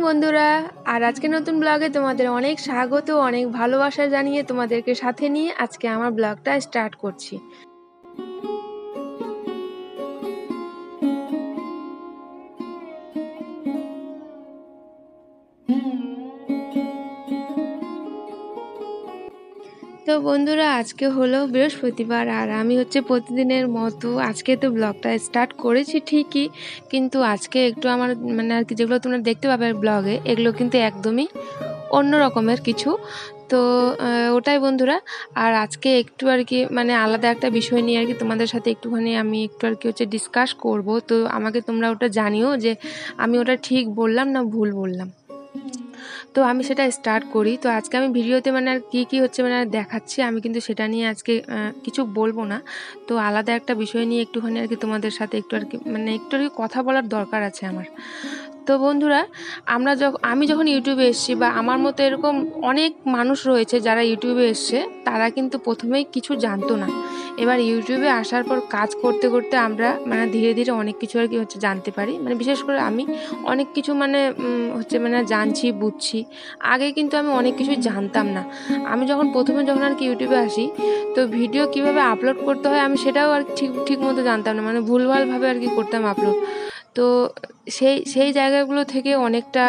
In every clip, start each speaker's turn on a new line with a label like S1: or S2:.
S1: বন্ধুরা, আর আজকে নতুন ব্লগে তোমাদের অনেক স্বাগত, অনেক ভালোবাসা জানিয়ে তোমাদেরকে সাথে নিয়ে আজকে আমার ব্লগটা স্টার্ট করছি। তো বন্ধুরা, আজকে হলো বৃহস্পতিবার আর আমি প্রতিদিনের মতো আজকে তো ব্লগটা স্টার্ট করেছি ঠিকই, কিন্তু আজকে একটু আমার আর কি যেগুলো তোমরা দেখতে পাবে ব্লগে এগুলো কিন্তু একদমই অন্য রকমের কিছু। তো ওটাই বন্ধুরা। আর আজকে একটু আর কি আলাদা একটা বিষয় নিয়ে আর কি তোমাদের সাথে একটুখানি আমি একটু আর কি ডিসকাস করব। তো আমাকে তোমরা ওটা জানিও যে আমি ওটা ঠিক বললাম না ভুল বললাম। তো আমি সেটা স্টার্ট করি। তো আজকে আমি ভিডিওতে আর কি দেখাচ্ছি আমি কিন্তু সেটা নিয়ে আজকে কিছু বলবো না। তো আলাদা একটা বিষয় নিয়ে একটুখানি আর কি তোমাদের সাথে একটু আর কি কথা বলার দরকার আছে আমার। তো বন্ধুরা, আমি যখন ইউটিউবে এসেছি বা আমার মতো এরকম অনেক মানুষ রয়েছে যারা ইউটিউবে এসছে, তারা কিন্তু প্রথমেই কিছু জানতো না। এবার ইউটিউবে আসার পর কাজ করতে করতে আমরা ধীরে ধীরে অনেক কিছু আর কি জানতে পারি। বিশেষ করে আমি অনেক কিছু জানছি বুঝছি। আগে কিন্তু আমি অনেক কিছুই জানতাম না। আমি প্রথমে যখন আর কি ইউটিউবে আসি, তো ভিডিও কিভাবে আপলোড করতে হয় আমি সেটাও আর ঠিক মতো জানতাম না, ভুলভালভাবে আর কি করতাম আপলোড। তো সেই জায়গাগুলো থেকে অনেকটা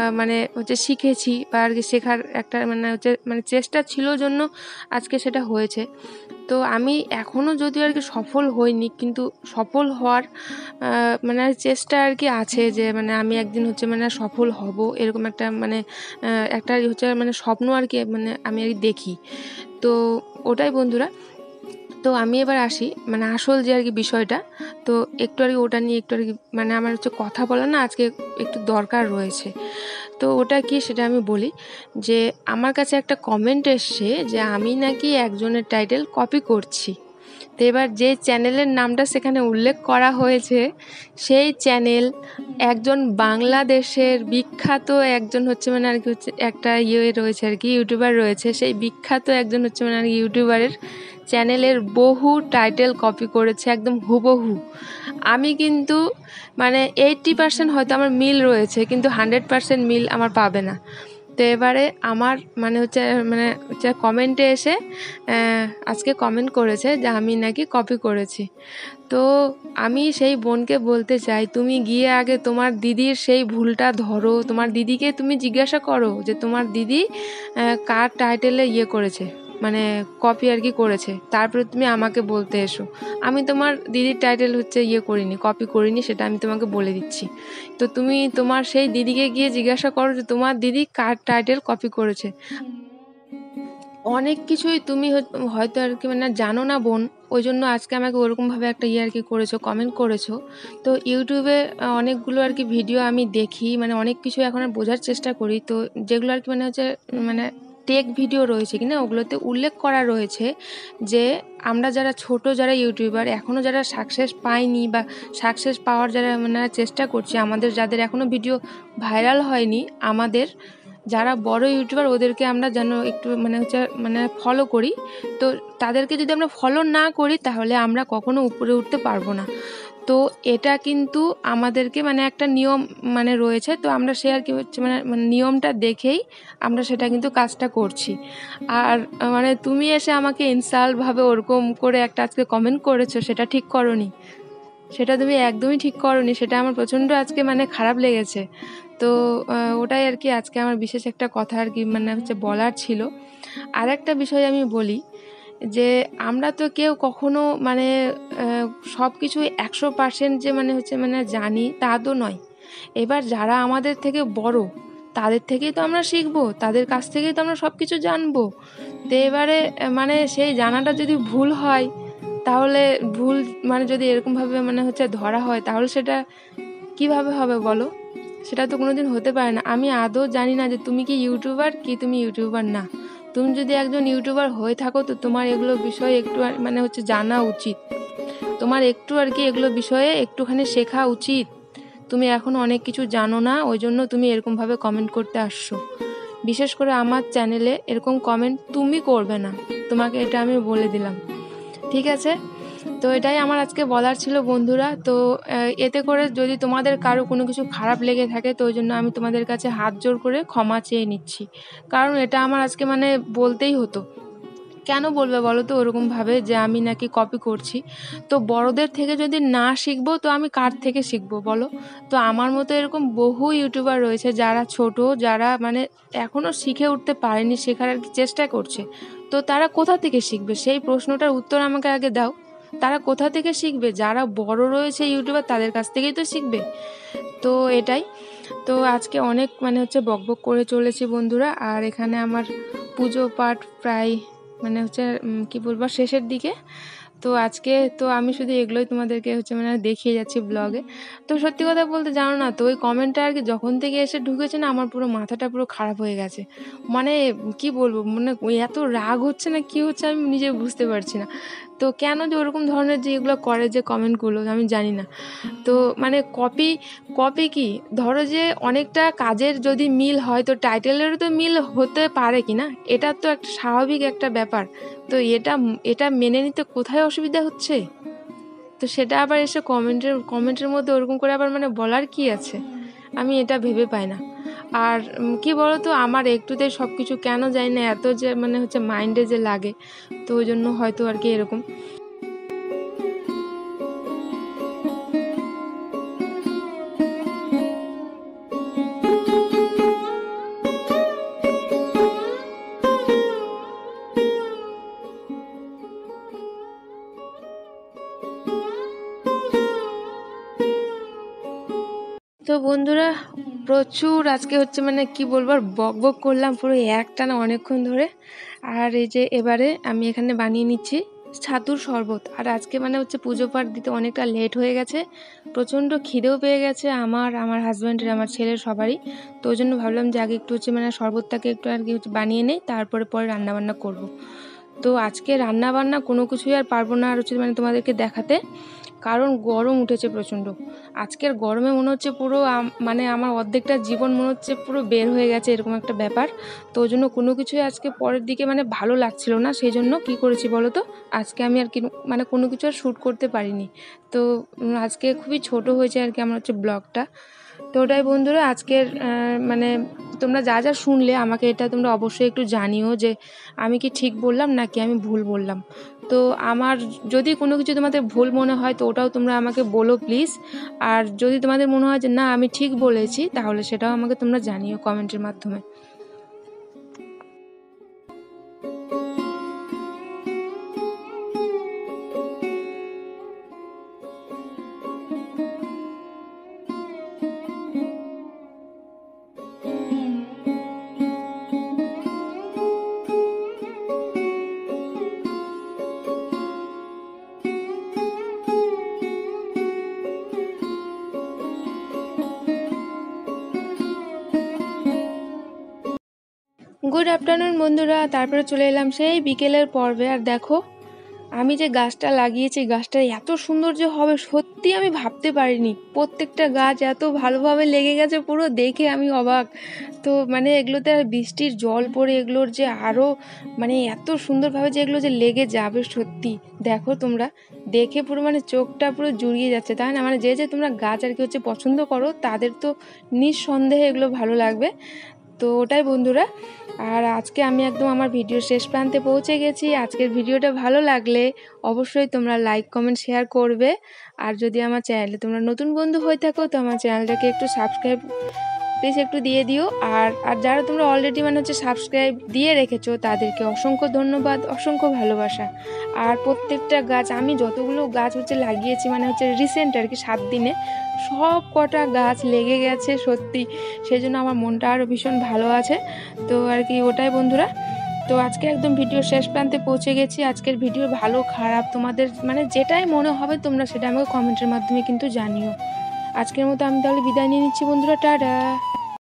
S1: শিখেছি বা আর কি শেখার একটা চেষ্টা ছিল জন্য আজকে সেটা হয়েছে। তো আমি এখনও যদিও আর কি সফল হইনি, কিন্তু সফল হওয়ার চেষ্টা আর কি আছে যে আমি একদিন সফল হব, এরকম একটা একটা স্বপ্ন আর কি আমি আর কি দেখি। তো ওটাই বন্ধুরা। তো আমি এবার আসি আসল যে আর কি বিষয়টা। তো একটু আর কি ওটা নিয়ে একটু আর কি আমার কথা বলা না আজকে একটু দরকার রয়েছে। তো ওটা কি সেটা আমি বলি যে আমার কাছে একটা কমেন্ট এসছে যে আমি নাকি একজনের টাইটেল কপি করছি। তো এবার যে চ্যানেলের নামটা সেখানে উল্লেখ করা হয়েছে, সেই চ্যানেল একজন বাংলাদেশের বিখ্যাত একজন আর কি একটা রয়েছে আর কি ইউটিউবার রয়েছে। সেই বিখ্যাত একজন আর কি ইউটিউবারের চ্যানেলের বহু টাইটেল কপি করেছে একদম হুবহু। আমি কিন্তু 80% হয়তো আমার মিল রয়েছে, কিন্তু 100% মিল আমার পাবে না। তো এবারে আমার কমেন্টে এসে আজকে কমেন্ট করেছে যে আমি নাকি কপি করেছি। তো আমি সেই বোনকে বলতে চাই, তুমি গিয়ে আগে তোমার দিদির সেই ভুলটা ধরো। তোমার দিদিকে তুমি জিজ্ঞাসা করো যে তোমার দিদি কার টাইটেলে করেছে, কপি আর কি করেছে। তারপরে তুমি আমাকে বলতে এসো। আমি তোমার দিদির টাইটেল করিনি, কপি করিনি, সেটা আমি তোমাকে বলে দিচ্ছি। তো তুমি তোমার সেই দিদিকে গিয়ে জিজ্ঞাসা করো যে তোমার দিদি কার টাইটেল কপি করেছে। অনেক কিছুই তুমি হয়তো আর কি জানো না বোন, ওই জন্য আজকে আমাকে ওরকমভাবে একটা আর কি করেছো, কমেন্ট করেছো। তো ইউটিউবে অনেকগুলো আর কি ভিডিও আমি দেখি, অনেক কিছু এখন বোঝার চেষ্টা করি। তো যেগুলো আর কি টেক ভিডিও রয়েছে কিনা ওগুলোতে উল্লেখ করা রয়েছে যে আমরা যারা ছোট যারা ইউটিউবার এখনও যারা সাকসেস পাইনি বা সাকসেস পাওয়ার যারা চেষ্টা করছি, আমাদের যাদের এখনও ভিডিও ভাইরাল হয়নি, আমাদের যারা বড় ইউটিউবার ওদেরকে আমরা যেন একটু ফলো করি। তো তাদেরকে যদি আমরা ফলো না করি তাহলে আমরা কখনো উপরে উঠতে পারবো না। তো এটা কিন্তু আমাদেরকে একটা নিয়ম রয়েছে। তো আমরা সে আর কি নিয়মটা দেখেই আমরা সেটা কিন্তু কাজটা করছি। আর তুমি এসে আমাকে ইনসাল্টভাবে ওরকম করে একটা আজকে কমেন্ট করেছো, সেটা ঠিক করোনি, সেটা তুমি একদমই ঠিক করোনি। সেটা আমার প্রচণ্ড আজকে খারাপ লেগেছে। তো ওটাই আর কি আজকে আমার বিশেষ একটা কথা আর কি বলার ছিল। আর একটা বিষয় আমি বলি যে আমরা তো কেউ কখনো সব কিছুই 100% যে জানি তা তো নয়। এবার যারা আমাদের থেকে বড় তাদের থেকেই তো আমরা শিখবো, তাদের কাছ থেকেই তো আমরা সব কিছু জানবো। তো এবারে সেই জানাটা যদি ভুল হয়, তাহলে ভুল যদি এরকমভাবে ধরা হয়, তাহলে সেটা কিভাবে হবে বলো? সেটা তো কোনোদিন হতে পারে না। আমি আদৌ জানি না যে তুমি কি ইউটিউবার কি তুমি ইউটিউবার না। তুমি যদি একজন ইউটিউবার হয়ে থাকো তো তোমার এগুলো বিষয়ে একটু জানা উচিত, তোমার একটু আর কি এগুলো বিষয়ে একটুখানি শেখা উচিত। তুমি এখন অনেক কিছু জানো না, ওই জন্য তুমি এরকমভাবে কমেন্ট করতে আসছো। বিশেষ করে আমার চ্যানেলে এরকম কমেন্ট তুমি করবে না, তোমাকে এটা আমি বলে দিলাম, ঠিক আছে? তো এটাই আমার আজকে বলার ছিল বন্ধুরা। তো এতে করে যদি তোমাদের কারো কোনো কিছু খারাপ লেগে থাকে তো ওই জন্য আমি তোমাদের কাছে হাত জোর করে ক্ষমা চেয়ে নিচ্ছি, কারণ এটা আমার আজকে মানে বলতেই হতো। কেন বলবে বলো তো ওরকমভাবে যে আমি নাকি কপি করছি? তো বড়দের থেকে যদি না শিখবো তো আমি কার থেকে শিখবো বলো? তো আমার মতো এরকম বহু ইউটিউবার রয়েছে যারা ছোট, যারা মানে এখনও শিখে উঠতে পারেনি, শেখার আর কি চেষ্টা করছে। তো তারা কোথা থেকে শিখবে? সেই প্রশ্নটার উত্তর আমাকে আগে দাও। তারা কোথা থেকে শিখবে? যারা বড় রয়েছে ইউটিউবার তাদের কাছ থেকেই তো শিখবে। তো এটাই। তো আজকে অনেক মানে হচ্ছে বকবক করে চলেছি বন্ধুরা, আর এখানে আমার পুজো পাঠ প্রায় মানে হচ্ছে কি বলবো শেষের দিকে। তো আজকে তো আমি শুধু এগুলোই তোমাদেরকে হচ্ছে মানে দেখিয়ে যাচ্ছি ব্লগে। তো সত্যি কথা বলতে জানো না তো ওই কমেন্টটা আর কি যখন থেকে এসে ঢুকেছে না আমার পুরো মাথাটা পুরো খারাপ হয়ে গেছে। মানে কি বলবো, মানে এত রাগ হচ্ছে না কি হচ্ছে আমি নিজে বুঝতে পারছি না। তো কেন যে ওরকম ধরনের যে এগুলো করে যে কমেন্টগুলো আমি জানি না। তো মানে কপি কপি কি, ধরো যে অনেকটা কাজের যদি মিল হয় তো টাইটেলেরও তো মিল হতে পারে কি না, এটা তো একটা স্বাভাবিক একটা ব্যাপার। তো এটা এটা মেনে নিতে কোথায় অসুবিধা হচ্ছে? তো সেটা আবার এসে কমেন্টের মধ্যে ওরকম করে আবার মানে বলার কি আছে? আমি এটা ভেবে পাই না। আর কি বলতো আমার একটুতেই সব কিছু কেন জানি না এত যে মানে হচ্ছে মাইন্ডে যে লাগে, তো ওই জন্য হয়তো আর কি এরকম। তো বন্ধুরা প্রচুর আজকে হচ্ছে মানে কি বলবো আর বক করলাম পুরো একটানা অনেকক্ষণ ধরে। আর এই যে এবারে আমি এখানে বানিয়ে নিচ্ছি ছাতুর শরবত। আর আজকে মানে হচ্ছে পুজো পাঠ দিতে অনেকটা লেট হয়ে গেছে, প্রচণ্ড খিদেও পেয়ে গেছে আমার হাজব্যান্ডের আমার ছেলের সবারই। তো ওই জন্য ভাবলাম যে আগে একটু হচ্ছে মানে শরবতটাকে একটু আর কি হচ্ছে বানিয়ে নেই, তারপরে রান্নাবান্না করব। তো আজকে রান্না বান্না কোনো কিছুই আর পারবো না আর হচ্ছে মানে তোমাদেরকে দেখাতে, কারণ গরম উঠেছে প্রচণ্ড। আজকের গরমে মনে হচ্ছে পুরো মানে আমার অর্ধেকটা জীবন মনে হচ্ছে পুরো বের হয়ে গেছে এরকম একটা ব্যাপার। তো ওই জন্য কোনো কিছুই আজকে পরের দিকে মানে ভালো লাগছিল না, সেই জন্য কী করেছি বলো তো, আজকে আমি আর কি মানে কোনো কিছু আর শ্যুট করতে পারিনি। তো আজকে খুবই ছোট হয়েছে আর কি আমার হচ্ছে ব্লগটা। তো ওটাই বন্ধুরা আজকের মানে তোমরা যা যা শুনলে আমাকে এটা তোমরা অবশ্যই একটু জানিও যে আমি কি ঠিক বললাম নাকি আমি ভুল বললাম। তো আমার যদি কোনো কিছু তোমাদের ভুল মনে হয় তো ওটাও তোমরা আমাকে বলো প্লিজ। আর যদি তোমাদের মনে হয় যে না আমি ঠিক বলেছি তাহলে সেটাও আমাকে তোমরা জানিও কমেন্টের মাধ্যমে। গুড আফটারনুন বন্ধুরা, তারপরে চলে এলাম সেই বিকেলের পর্বে। আর দেখো আমি যে গাছটা লাগিয়েছি গাছটা এত সুন্দর যে হবে সত্যি আমি ভাবতে পারিনি। প্রত্যেকটা গাছ এত ভালোভাবে লেগে গেছে পুরো দেখে আমি অবাক। তো মানে এগুলোতে আর বৃষ্টির জল পড়ে এগুলোর যে আরও মানে এত সুন্দরভাবে যে এগুলো যে লেগে যাবে সত্যি দেখো তোমরা, দেখে পুরো মানে চোখটা পুরো জুড়িয়ে যাচ্ছে, তাই না? মানে যে যে তোমরা গাছ আর কি হচ্ছে পছন্দ করো তাদের তো নিঃসন্দেহে এগুলো ভালো লাগবে। তো ওটাই বন্ধুরা। আর আজকে আমি একদম আমার ভিডিও শেষ প্রান্তে পৌঁছে গেছি। আজকের ভিডিওটা ভালো লাগলে অবশ্যই তোমরা লাইক কমেন্ট শেয়ার করবে। আর যদি আমার চ্যানেলে তোমরা নতুন বন্ধু হয়ে থাকো তো আমার চ্যানেলটাকে একটু সাবস্ক্রাইব প্লিজ একটু দিয়ে দিও। আর আর যারা তোমরা অলরেডি মানে হচ্ছে সাবস্ক্রাইব দিয়ে রেখেছো তাদেরকে অসংখ্য ধন্যবাদ, অসংখ্য ভালোবাসা। আর প্রত্যেকটা গাছ আমি যতগুলো গাছ হচ্ছে লাগিয়েছি মানে হচ্ছে রিসেন্ট আর কি 7 দিনে সব কটা গাছ লেগে গেছে সত্যি, সেই জন্য আমার মনটা আরও ভীষণ ভালো আছে। তো আর কি ওটাই বন্ধুরা। তো আজকে একদম ভিডিও শেষ প্রান্তে পৌঁছে গেছি। আজকের ভিডিও ভালো খারাপ তোমাদের মানে যেটাই মনে হবে তোমরা সেটা আমাকে কমেন্টের মাধ্যমে কিন্তু জানিও। আজকের মতো আমি তাহলে বিদায় নিয়ে নিচ্ছি বন্ধুরা, টাটা।